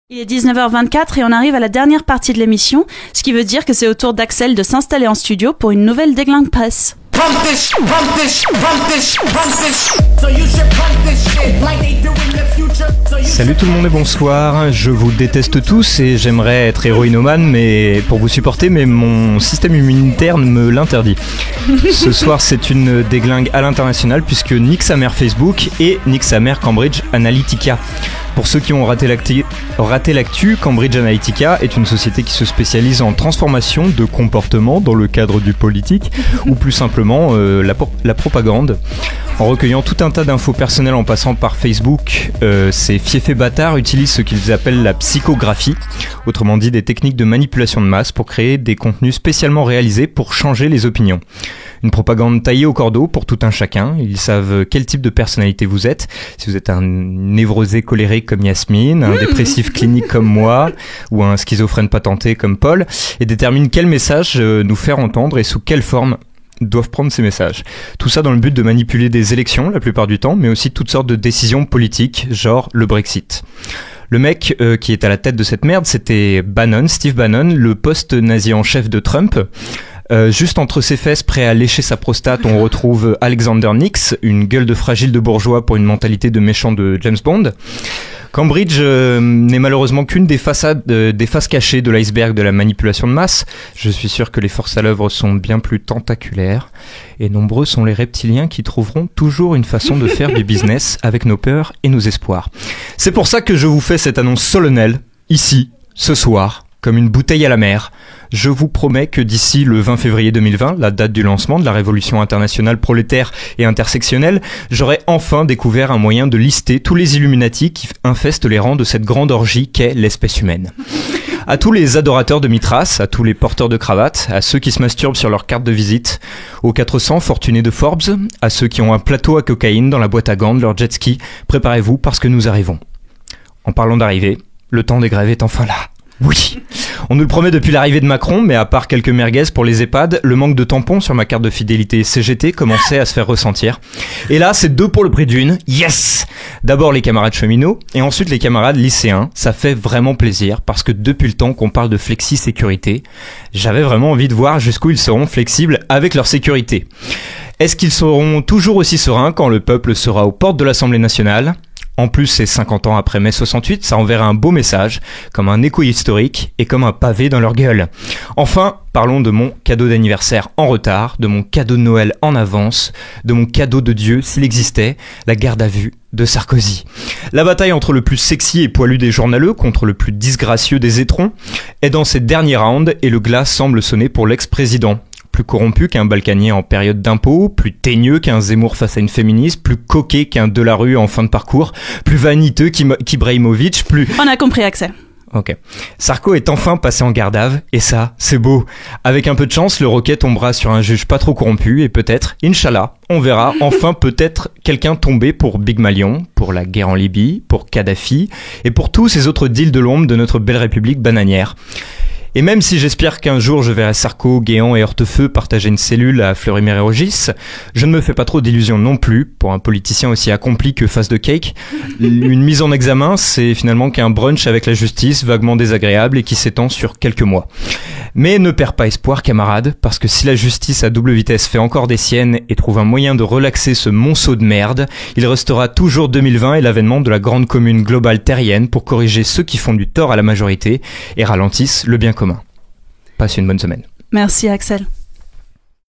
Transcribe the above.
Il est 19h24 et on arrive à la dernière partie de l'émission, ce qui veut dire que c'est au tour d'Axel de s'installer en studio pour une nouvelle Déglingue Presse. Salut tout le monde et bonsoir, je vous déteste tous et j'aimerais être héroïnomane mais pour vous supporter, mais mon système immunitaire me l'interdit. Ce soir c'est une déglingue à l'international puisque nique sa mère Facebook et nique sa mère Cambridge Analytica. Pour ceux qui ont raté l'actu, Cambridge Analytica est une société qui se spécialise en transformation de comportement dans le cadre du politique ou plus simplement la propagande. En recueillant tout un tas d'infos personnelles en passant par Facebook, ces fiefés bâtards utilisent ce qu'ils appellent la psychographie, autrement dit des techniques de manipulation de masse pour créer des contenus spécialement réalisés pour changer les opinions. Une propagande taillée au cordeau pour tout un chacun. Ils savent quel type de personnalité vous êtes. Si vous êtes un névrosé colérique comme Yasmine, un dépressif clinique comme moi, ou un schizophrène patenté comme Paul, et déterminent quel message nous faire entendre et sous quelle forme doivent prendre ces messages. Tout ça dans le but de manipuler des élections la plupart du temps, mais aussi toutes sortes de décisions politiques, genre le Brexit. Le mec qui est à la tête de cette merde, c'était Bannon, Steve Bannon, le post-nazi en chef de Trump. Juste entre ses fesses, prêt à lécher sa prostate, on retrouve Alexander Nix, une gueule de fragile de bourgeois pour une mentalité de méchant de James Bond. Cambridge n'est malheureusement qu'une des faces cachées de l'iceberg de la manipulation de masse. Je suis sûr que les forces à l'œuvre sont bien plus tentaculaires. Et nombreux sont les reptiliens qui trouveront toujours une façon de faire du business avec nos peurs et nos espoirs. C'est pour ça que je vous fais cette annonce solennelle, ici, ce soir, comme une bouteille à la mer. Je vous promets que d'ici le 20 février 2020, la date du lancement de la révolution internationale prolétaire et intersectionnelle, j'aurai enfin découvert un moyen de lister tous les Illuminati qui infestent les rangs de cette grande orgie qu'est l'espèce humaine. À tous les adorateurs de Mithras, à tous les porteurs de cravates, à ceux qui se masturbent sur leur carte de visite, aux 400 fortunés de Forbes, à ceux qui ont un plateau à cocaïne dans la boîte à gants de leur jet ski, préparez-vous parce que nous arrivons. En parlant d'arriver, le temps des grèves est enfin là. Oui, on nous le promet depuis l'arrivée de Macron, mais à part quelques merguez pour les EHPAD, le manque de tampons sur ma carte de fidélité CGT commençait à se faire ressentir. Et là, c'est 2 pour le prix d'une. Yes! D'abord les camarades cheminots, et ensuite les camarades lycéens. Ça fait vraiment plaisir, parce que depuis le temps qu'on parle de flexi-sécurité, j'avais vraiment envie de voir jusqu'où ils seront flexibles avec leur sécurité. Est-ce qu'ils seront toujours aussi sereins quand le peuple sera aux portes de l'Assemblée nationale ? En plus, c'est 50 ans après mai 68, ça enverra un beau message, comme un écho historique et comme un pavé dans leur gueule. Enfin, parlons de mon cadeau d'anniversaire en retard, de mon cadeau de Noël en avance, de mon cadeau de Dieu, s'il existait, la garde à vue de Sarkozy. La bataille entre le plus sexy et poilu des journaleux contre le plus disgracieux des étrons est dans ces derniers rounds et le glas semble sonner pour l'ex-président. Plus corrompu qu'un Balkanier en période d'impôt, plus teigneux qu'un Zemmour face à une féministe, plus coquet qu'un Delarue en fin de parcours, plus vaniteux qu'Ibrahimovic, plus... On a compris, Axel. Ok. Sarko est enfin passé en garde à vue, et ça, c'est beau. Avec un peu de chance, le Roquet tombera sur un juge pas trop corrompu, et peut-être, Inch'Allah, on verra enfin peut-être quelqu'un tomber pour Big Malion, pour la guerre en Libye, pour Kadhafi, et pour tous ces autres deals de l'ombre de notre belle république bananière. Et même si j'espère qu'un jour je verrai Sarko, Guéant et Hortefeux partager une cellule à Fleury-Mérogis, je ne me fais pas trop d'illusions non plus, pour un politicien aussi accompli que face de cake. Une mise en examen, c'est finalement qu'un brunch avec la justice vaguement désagréable et qui s'étend sur quelques mois. Mais ne perds pas espoir, camarade, parce que si la justice à double vitesse fait encore des siennes et trouve un moyen de relaxer ce monceau de merde, il restera toujours 2020 et l'avènement de la grande commune globale terrienne pour corriger ceux qui font du tort à la majorité et ralentissent le bien commun. Passe une bonne semaine. Merci, Axel.